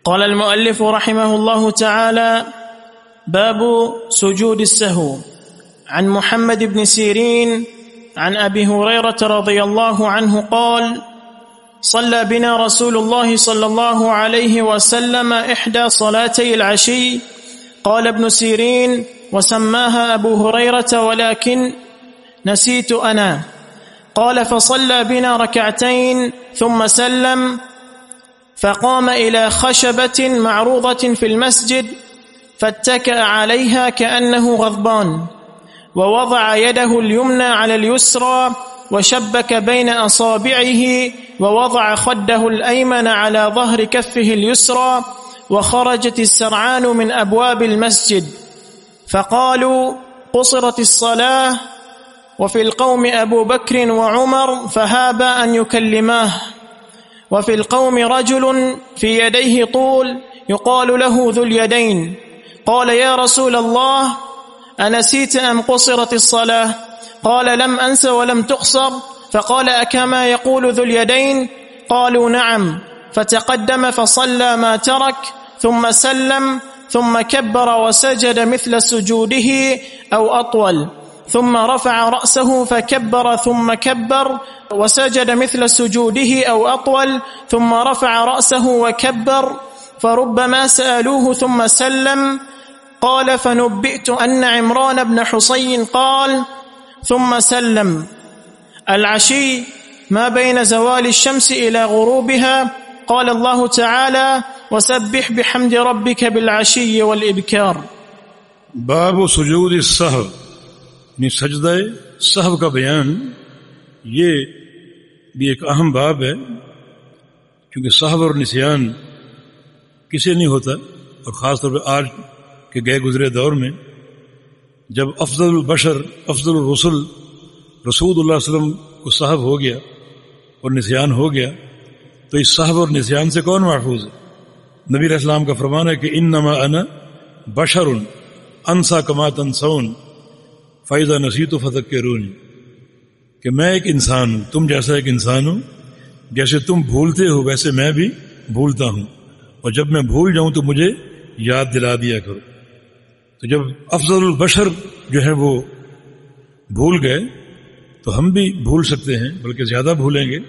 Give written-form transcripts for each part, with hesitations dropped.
قال المؤلف رحمه الله تعالى: باب سجود السهو. عن محمد بن سيرين عن أبي هريرة رضي الله عنه قال: صلى بنا رسول الله صلى الله عليه وسلم إحدى صلاتي العشي. قال ابن سيرين: وسماها أبو هريرة ولكن نسيت أنا. قال: فصلى بنا ركعتين ثم سلم، فقام إلى خشبة معروضة في المسجد فاتكأ عليها كأنه غضبان، ووضع يده اليمنى على اليسرى وشبك بين أصابعه، ووضع خده الأيمن على ظهر كفه اليسرى، وخرجت السرعان من أبواب المسجد، فقالوا: قصرت الصلاة. وفي القوم أبو بكر وعمر فهابا أن يكلماه، وفي القوم رجل في يديه طول يقال له ذو اليدين. قال: يا رسول الله، أنسيت أم قصرت الصلاة؟ قال: لم أنس ولم تقصر. فقال: أكما يقول ذو اليدين؟ قالوا: نعم. فتقدم فصلى ما ترك، ثم سلم، ثم كبر وسجد مثل سجوده أو أطول، ثم رفع رأسه فكبر ثم كبر وسجد مثل سجوده أو أطول، ثم رفع رأسه وكبر، فربما سألوه ثم سلم. قال: فنبئت أن عمران بن حصين قال: ثم سلم. العشي ما بين زوال الشمس إلى غروبها. قال الله تعالى: وسبح بحمد ربك بالعشي والإبكار. باب سجود السہو، یعنی سجدہ سہو کا بیان، یہ بھی ایک اہم باب ہے، کیونکہ سہو اور نسیان کسی نہیں ہوتا، اور خاص طور پہ آج کے گئے گزرے دور میں جب افضل البشر افضل الرسل رسول اللہ علیہ وسلم کو سہو ہو گیا اور نسیان ہو گیا، تو اس سہو اور نسیان سے کون محفوظ ہے؟ نبی علیہ السلام کا فرمان ہے کہ انما انا بشر انسا کما تنسون فاذا نسیت فذکرونی، کہ میں ایک انسان ہوں، تم جیسا ایک انسان ہوں، جیسے تم بھولتے ہو ویسے میں بھی بھولتا ہوں، اور جب میں بھول جاؤں تو مجھے یاد دلا دیا کرو۔ تو جب افضل البشر جو ہے وہ بھول گئے تو ہم بھی بھول سکتے ہیں، بلکہ زیادہ بھولیں گے،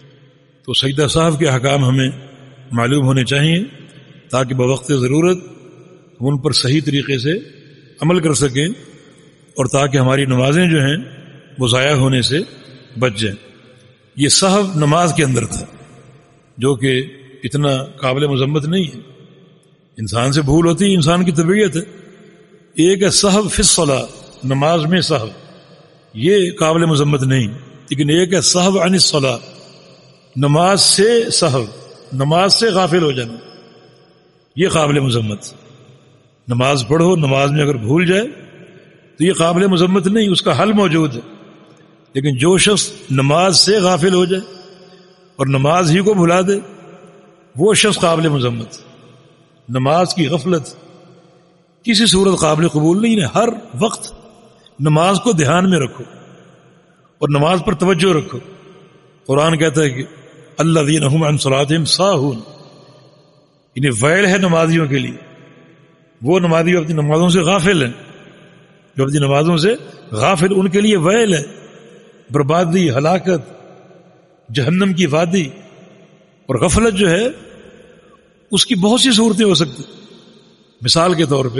تو سجدہ سہو کے احکام ہمیں معلوم ہونے چاہیے تاکہ بوقت ضرورت ہم ان پر صحیح طریقے سے عمل کر سکیں، اور تاکہ ہماری نمازیں جو ہیں وہ ضائع ہونے سے بچ جائیں۔ یہ سہو نماز کے اندر تھا، جو کہ اتنا قابل مذمت نہیں ہے۔ انسان سے بھول ہوتی ہے، انسان کی طبیعت ہے۔ ایک ہے سہو فی الصلاۃ، نماز میں سہو، یہ قابل مذمت نہیں، لیکن ایک ہے سہو عن الصلاۃ، نماز سے سہو، نماز سے غافل ہو جانا، یہ قابل مذمت۔ نماز پڑھو، نماز میں اگر بھول جائے تو یہ قابل مذمت نہیں، اس کا حل موجود ہے، لیکن جو شخص نماز سے غافل ہو جائے اور نماز ہی کو بھلا دے، وہ شخص قابل مذمت۔ نماز کی غفلت کسی صورت قابل قبول نہیں ہے۔ ہر وقت نماز کو دھیان میں رکھو اور نماز پر توجہ رکھو۔ قرآن کہتا ہے کہ الذین ھم عن صلاتہم ساہون، یعنی ویل ہے نمازیوں کے لیے، وہ نمازی اپنی نمازوں سے غافل ہیں، جو اپنی نمازوں سے غافل، ان کے لیے ویل ہے، بربادی، ہلاکت، جہنم کی وادی۔ اور غفلت جو ہے اس کی بہت سی صورتیں ہو سکتی۔ مثال کے طور پہ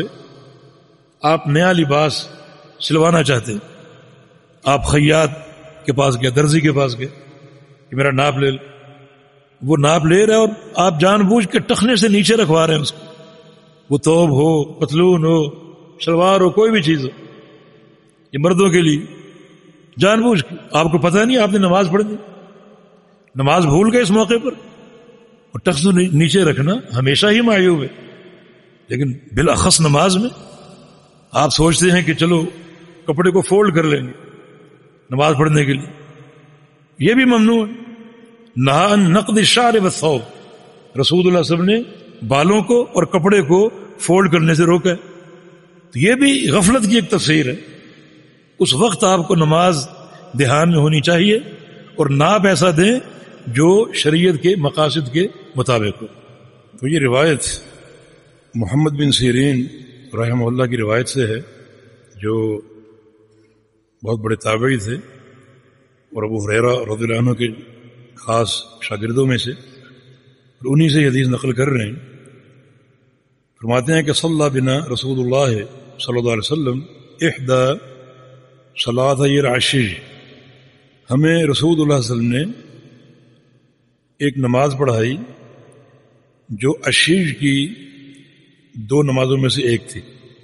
آپ نیا لباس سلوانا چاہتے ہیں، آپ خیاط کے پاس گئے، درزی کے پاس گئے کہ میرا ناپ لے لو، وہ ناپ لے رہا ہے اور آپ جان بوجھ کے ٹخنے سے نیچے رکھوا رہے ہیں اس کو، وہ توب ہو، پتلون ہو، شلوار ہو، کوئی بھی چیز ہو، یہ مردوں کے لیے جان بوجھ کے، آپ کو پتہ نہیں آپ نے نماز پڑھ دی، نماز بھول گئے اس موقع پر، اور ٹخن نیچے رکھنا ہمیشہ ہی معیوب ہے، لیکن بالاخص نماز میں آپ سوچتے ہیں کہ چلو کپڑے کو فولڈ کر لیں گے نماز پڑھنے کے لیے، یہ بھی ممنوع ہے۔ نہا عن نقد الشعر والثوب، رسول اللہ صلی اللہ علیہ وسلم نے بالوں کو اور کپڑے کو فولڈ کرنے سے روکا ہے، تو یہ بھی غفلت کی ایک تفسیر ہے۔ اس وقت آپ کو نماز دھیان میں ہونی چاہیے اور ناپ ایسا دیں جو شریعت کے مقاصد کے مطابق ہو۔ تو یہ روایت محمد بن سیرین رحمہ اللہ کی روایت سے ہے، جو بہت بڑے تابعی تھے اور ابو ہریرہ رضی اللہ عنہ کے خاص شاگردوں میں سے، اور انہی سے یہ حدیث نقل کر رہے ہیں۔ فرماتے ہیں کہ صلی بنا رسول اللہ صلی اللہ علیہ وسلم احدى صلاتي العشی، ہمیں رسول اللہ صلی اللہ علیہ وسلم نے ایک نماز پڑھائی جو عشیج کی دو نمازوں میں سے ایک تھی۔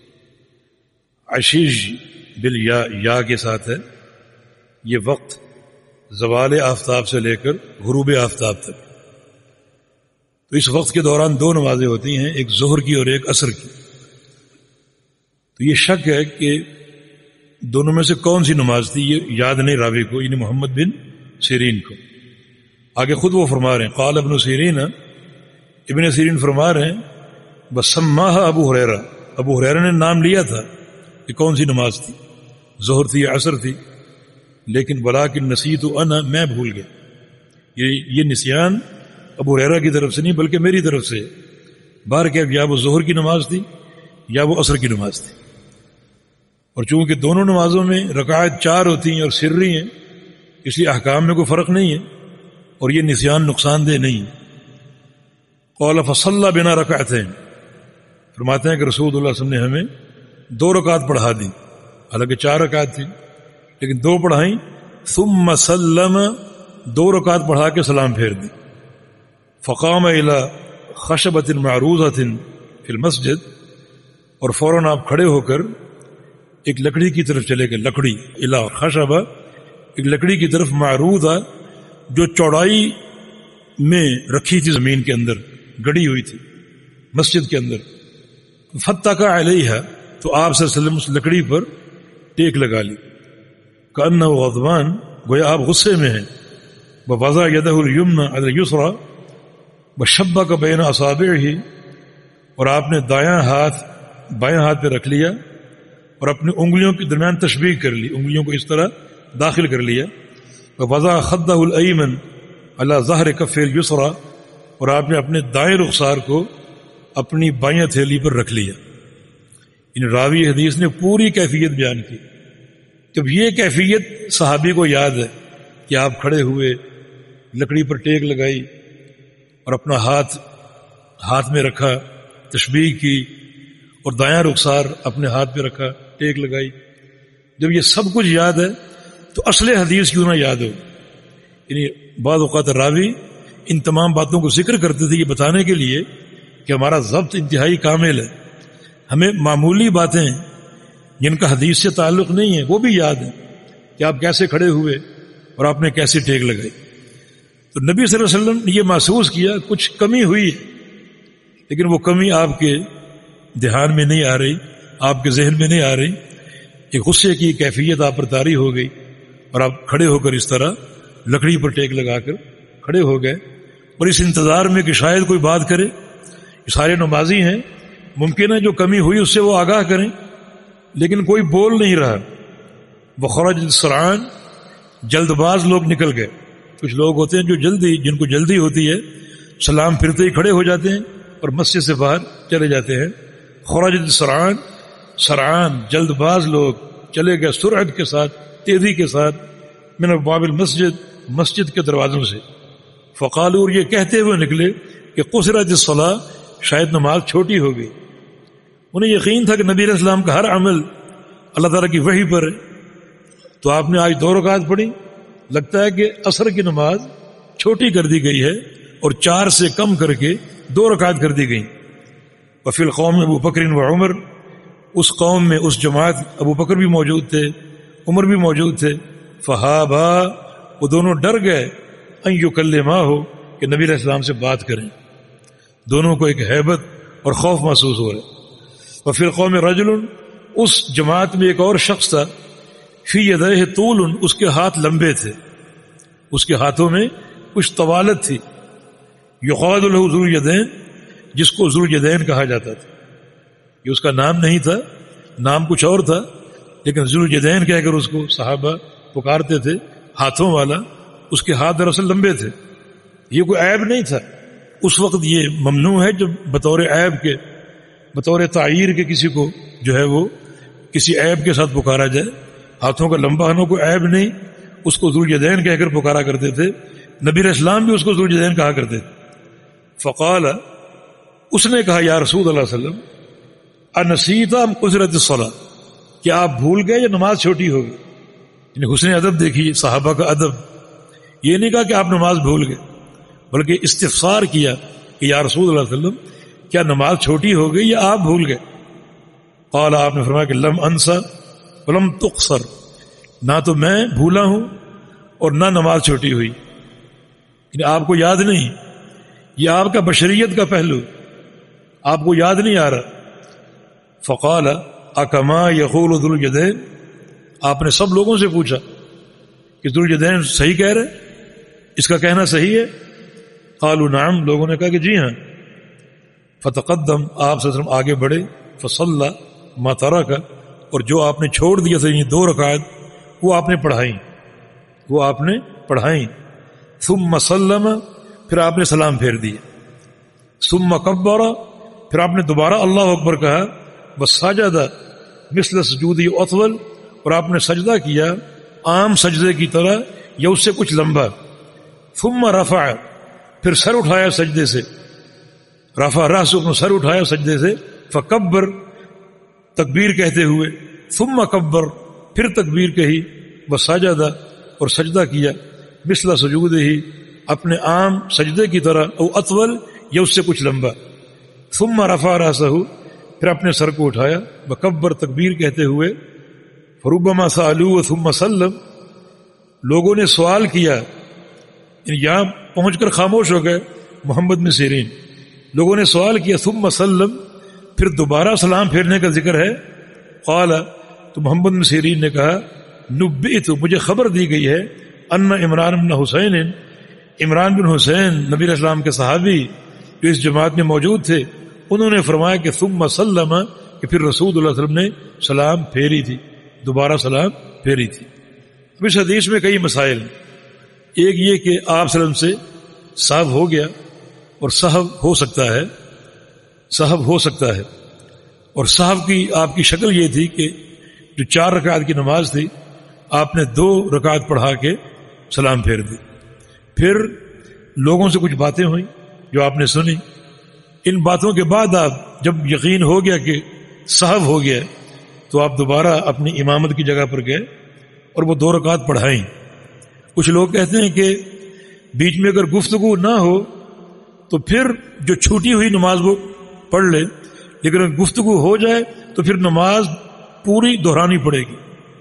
عشیج بالیا، یا کے ساتھ ہے، یہ وقت زوال آفتاب سے لے کر غروب آفتاب تک، تو اس وقت کے دوران دو نمازیں ہوتی ہیں، ایک ظہر کی اور ایک عصر کی۔ تو یہ شک ہے کہ دونوں میں سے کون سی نماز تھی، یہ یاد نہیں راوی کو، یعنی محمد بن سیرین کو۔ آگے خود وہ فرما رہے ہیں، قال ابن سیرین، ابن سیرین فرما رہے ہیں بسماها ابو ہریرہ، ابو ہریرہ نے نام لیا تھا کہ کون سی نماز تھی، ظہر تھی یا عصر تھی، لیکن ولکن نسیت انا، میں بھول گیا۔ یہ نسیان ابو ہریرہ کی طرف سے نہیں بلکہ میری طرف سے، بار کیا یا وہ ظہر کی نماز تھی یا وہ عصر کی نماز تھی، اور چونکہ دونوں نمازوں میں رکعات 4 ہوتی ہیں اور سری ہیں، اس لیے احکام میں کوئی فرق نہیں ہے اور یہ نسیان نقصان دہ نہیں ہے۔ قال فصلى بنا رکعتین، فرماتے ہیں کہ رسول اللہ صلی اللہ علیہ وسلم نے ہمیں 2 رکعت پڑھا دی، حالانکہ 4 رکعت تھی لیکن 2 پڑھائیں، ثم سلم، 2 رکعت پڑھا کے سلام پھیر دی۔ فقام الى خشبۃ معروضۃ فی المسجد، اور فوراً آپ کھڑے ہو کر ایک لکڑی کی طرف چلے گئے، لکڑی الى خشبہ، ایک لکڑی کی طرف معروضہ جو چوڑائی میں رکھی تھی، زمین کے اندر گڑی ہوئی تھی مسجد کے اندر۔ فتقا علیہا، تو آپ صلی اللہ علیہ وسلم اس لکڑی پر ٹیک لگا لی، کأنہ غضبان، گویا آپ غصے میں ہیں۔ ووضع یدہ الیمنی علی الیسری وشبک بین اصابعہ، اور آپ نے دایاں ہاتھ بائیں ہاتھ پہ رکھ لیا اور اپنی انگلیوں کے درمیان تشبیک کر لی، انگلیوں کو اس طرح داخل کر لیا۔ ووضع خدہ الایمن علی ظہر کف الیسری، اور آپ نے اپنے دائیں رخسار کو اپنی بائیں ہتھیلی پر رکھ لیا۔ ان راوی حدیث نے پوری کیفیت بیان کی۔ جب یہ کیفیت صحابی کو یاد ہے کہ آپ کھڑے ہوئے، لکڑی پر ٹیک لگائی اور اپنا ہاتھ میں رکھا، تشبیہ کی، اور دایاں رخسار اپنے ہاتھ پہ رکھا، ٹیک لگائی، جب یہ سب کچھ یاد ہے تو اصل حدیث کیوں نہ یاد ہو؟ یعنی بعض اوقات راوی ان تمام باتوں کو ذکر کرتے تھے یہ بتانے کے لیے کہ ہمارا ضبط انتہائی کامل ہے، ہمیں معمولی باتیں جن کا حدیث سے تعلق نہیں ہے وہ بھی یاد ہے کہ آپ کیسے کھڑے ہوئے اور آپ نے کیسے ٹیک لگائی۔ تو نبی صلی اللہ علیہ وسلم نے یہ محسوس کیا کچھ کمی ہوئی ہے، لیکن وہ کمی آپ کے دھیان میں نہیں آ رہی، آپ کے ذہن میں نہیں آ رہی، ایک غصے کی کیفیت آپ پر طاری ہو گئی اور آپ کھڑے ہو کر اس طرح لکڑی پر ٹیک لگا کر کھڑے ہو گئے، اور اس انتظار میں کہ شاید کوئی بات کرے۔ یہ سارے نمازی ہیں، ممکن ہے جو کمی ہوئی اس سے وہ آگاہ کریں، لیکن کوئی بول نہیں رہا۔ وخرج السرعان، جلد باز لوگ نکل گئے۔ کچھ لوگ ہوتے ہیں جو جن کو جلدی ہوتی ہے، سلام پھرتے ہی کھڑے ہو جاتے ہیں اور مسجد سے باہر چلے جاتے ہیں۔ خرج السرعان، سرعان جلد باز لوگ چلے گئے سرعت کے ساتھ، تیزی کے ساتھ، من ابواب المسجد، مسجد کے دروازوں سے۔ فقالوا، اور یہ کہتے ہوئے نکلے کہ قصرت الصلاۃ، شاید نماز چھوٹی ہو گئی۔ انہیں یقین تھا کہ نبی علیہ السلام کا ہر عمل اللہ تعالیٰ کی وحی پر ہے، تو آپ نے آج 2 رکعت پڑھی، لگتا ہے کہ عصر کی نماز چھوٹی کر دی گئی ہے اور 4 سے کم کر کے 2 رکعت کر دی گئی۔ وفی القوم ابو بکر و عمر، اس قوم میں اس جماعت ابو بکر بھی موجود تھے، عمر بھی موجود تھے۔ فہابا، وہ دونوں ڈر گئے، ان یکلماہ، کہ نبی علیہ السلام سے بات کریں، دونوں کو ایک ہیبت اور خوف محسوس ہو رہا ہے۔ وفی القوم رجل، اس جماعت میں ایک اور شخص تھا، فی یدیہ طول، اس کے ہاتھ لمبے تھے، اس کے ہاتھوں میں کچھ طوالت تھی۔ یقال له ذو الیدین، جس کو ذو الیدین کہا جاتا تھا، یہ اس کا نام نہیں تھا، نام کچھ اور تھا، لیکن ذو الیدین کہہ کر اس کو صحابہ پکارتے تھے، ہاتھوں والا۔ اس کے ہاتھ دراصل لمبے تھے، یہ کوئی عیب نہیں تھا، اس وقت یہ ممنوع ہے جب بطور عیب کے، بطور تعیر کے کسی کو جو ہے وہ کسی عیب کے ساتھ پکارا جائے. ہاتھوں کا لمبا ہونا کوئی عیب نہیں، اس کو ذو الیدین کہہ کر پکارا کرتے تھے. نبی علیہ السلام بھی اس کو ذو الیدین کہا کرتے تھے. فقال، اس نے کہا یا رسول اللہ صلی اللہ علیہ وسلم انسیت ام قصرت الصلاۃ، کہ آپ بھول گئے یا نماز چھوٹی ہو گئی. یعنی حسن ادب دیکھیے صحابہ کا ادب. یہ نہیں کہا کہ آپ نماز بھول گئے، بلکہ استفسار کیا کہ یا رسول اللہ صلی اللہ علیہ وسلم کیا نماز چھوٹی ہو گئی یا آپ بھول گئے؟ قال، آپ نے فرمایا کہ لم انسا ولم تقصر، نہ تو میں بھولا ہوں اور نہ نماز چھوٹی ہوئی. یعنی آپ کو یاد نہیں، یہ آپ کا بشریت کا پہلو، آپ کو یاد نہیں آ رہا. فقال اکما یقول ذو الیدین، آپ نے سب لوگوں سے پوچھا کہ ذو الیدین صحیح کہہ رہے، اس کا کہنا صحیح ہے؟ قالوا نعم، لوگوں نے کہا کہ جی ہاں. فتقدم، آپ صلی اللہ علیہ وسلم آگے بڑھے. فصلى ما ترك، اور جو آپ نے چھوڑ دیا تھا یہ 2 رکعت وہ آپ نے پڑھائیں. ثم سلم، پھر آپ نے سلام پھیر دیا. ثم کبر، پھر آپ نے دوبارہ اللہ اکبر کہا. وسجد مثل سجود اطول، اور آپ نے سجدہ کیا عام سجدے کی طرح یا اس سے کچھ لمبا. ثم رفع، پھر سر اٹھایا سجدے سے. رفع رأسہ، اپنا سر اٹھایا سجدے سے. فکبر، تکبیر کہتے ہوئے. ثم کبر، پھر تکبیر کہی. وسجد، اور سجدہ کیا. مثل سجود ہی، اپنے عام سجدے کی طرح. او اطول، یا اس سے کچھ لمبا. ثم رفع رأسہ، پھر اپنے سر کو اٹھایا. وکبر، تکبیر کہتے ہوئے. فربما سألوه ثم سلم، لوگوں نے سوال کیا، یہاں پہنچ کر خاموش ہو گئے. محمد بن سیرین، لوگوں نے سوال کیا ثم سلم، پھر دوبارہ سلام پھیرنے کا ذکر ہے. قال، تو محمد بن سیرین نے کہا نبئت، مجھے خبر دی گئی ہے، ان عمران بن حسین، عمران بن حسین نبی علیہ السلام کے صحابی جو اس جماعت میں موجود تھے، انہوں نے فرمایا کہ ثم سلم، کہ پھر رسول اللہ علیہ وسلم نے سلام پھیری تھی، دوبارہ سلام پھیری تھی. اب اس حدیث میں کئی مسائل ہیں. ایک یہ کہ آپ صلی اللہ علیہ وسلم سے سہو ہو گیا، اور سہو ہو سکتا ہے، سہو ہو سکتا ہے. اور سہو کی آپ کی شکل یہ تھی کہ جو 4 رکعت کی نماز تھی آپ نے 2 رکعت پڑھا کے سلام پھیر دی. پھر لوگوں سے کچھ باتیں ہوئیں جو آپ نے سنی. ان باتوں کے بعد آپ جب یقین ہو گیا کہ سہو ہو گیا تو آپ دوبارہ اپنی امامت کی جگہ پر گئے اور وہ 2 رکعت پڑھائیں. کچھ لوگ کہتے ہیں کہ بیچ میں اگر گفتگو نہ ہو تو پھر جو چھوٹی ہوئی نماز وہ پڑھ لے، لیکن اگر گفتگو ہو جائے تو پھر نماز پوری دہرانی پڑے گی.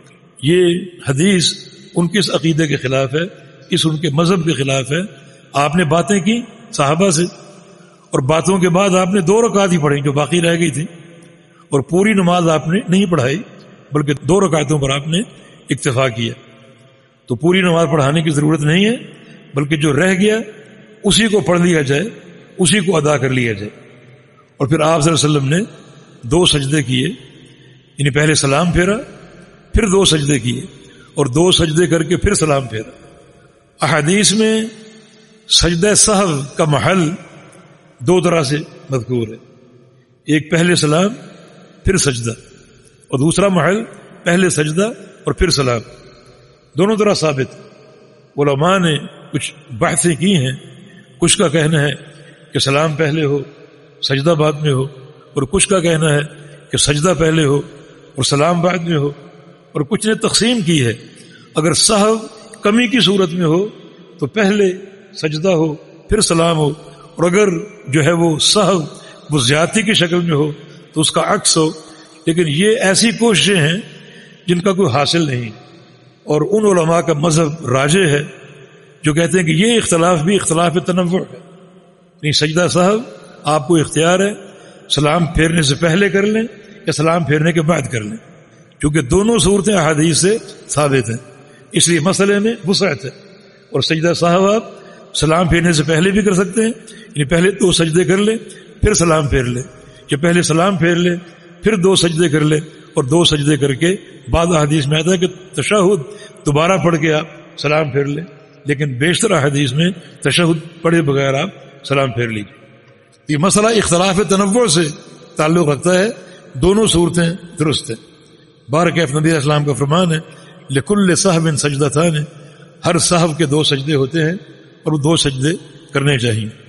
یہ حدیث ان کے اس عقیدے کے خلاف ہے، اس ان کے مذہب کے خلاف ہے. آپ نے باتیں کی صحابہ سے، اور باتوں کے بعد آپ نے 2 رکعت ہی پڑھی جو باقی رہ گئی تھی، اور پوری نماز آپ نے نہیں پڑھائی بلکہ 2 رکعتوں پر آپ نے اکتفا کیا. تو پوری نماز پڑھانے کی ضرورت نہیں ہے، بلکہ جو رہ گیا اسی کو پڑھ لیا جائے، اسی کو ادا کر لیا جائے. اور پھر آپ صلی اللہ علیہ وسلم نے 2 سجدے کیے، یعنی پہلے سلام پھیرا، پھر 2 سجدے کیے، اور 2 سجدے کر کے پھر سلام پھیرا. احادیث میں سجدہ سہو کا محل 2 طرح سے مذکور ہے. ایک پہلے سلام پھر سجدہ، اور دوسرا محل پہلے سجدہ اور پھر سلام. دونوں طرح ثابت. علماء نے کچھ بحثیں کی ہیں. کچھ کا کہنا ہے کہ سلام پہلے ہو سجدہ بعد میں ہو، اور کچھ کا کہنا ہے کہ سجدہ پہلے ہو اور سلام بعد میں ہو. اور کچھ نے تقسیم کی ہے، اگر سہو کمی کی صورت میں ہو تو پہلے سجدہ ہو پھر سلام ہو، اور اگر جو ہے وہ سہو وہ زیادتی کی شکل میں ہو تو اس کا عکس ہو. لیکن یہ ایسی کوششیں ہیں جن کا کوئی حاصل نہیں. اور ان علماء کا مذہب راجح ہے جو کہتے ہیں کہ یہ اختلاف بھی اختلاف تنوع ہے. نہیں، سجدہ سہو آپ کو اختیار ہے، سلام پھیرنے سے پہلے کر لیں یا سلام پھیرنے کے بعد کر لیں، کیونکہ دونوں صورتیں احادیث سے ثابت ہیں. اس لیے مسئلے میں وسعت ہے. اور سجدہ سہو آپ سلام پھیرنے سے پہلے بھی کر سکتے ہیں، یعنی پہلے 2 سجدے کر لیں پھر سلام پھیر لیں، یا پہلے سلام پھیر لیں پھر 2 سجدے کر لیں، اور 2 سجدے کر کے بعض احادیث میں آتا ہے کہ تشہد دوبارہ پڑھ کے آپ سلام پھیر لیں. لیکن بیشتر احادیث میں تشہد پڑھے بغیر آپ سلام پھیر لیجیے. یہ مسئلہ اختلاف تنوع سے تعلق رکھتا ہے. دونوں صورتیں درست ہیں. بارکیف نبی علیہ السلام کا فرمان ہے لکل سہو سجدتان، ہر سہو کے 2 سجدے ہوتے ہیں اور وہ 2 سجدے کرنے چاہیے.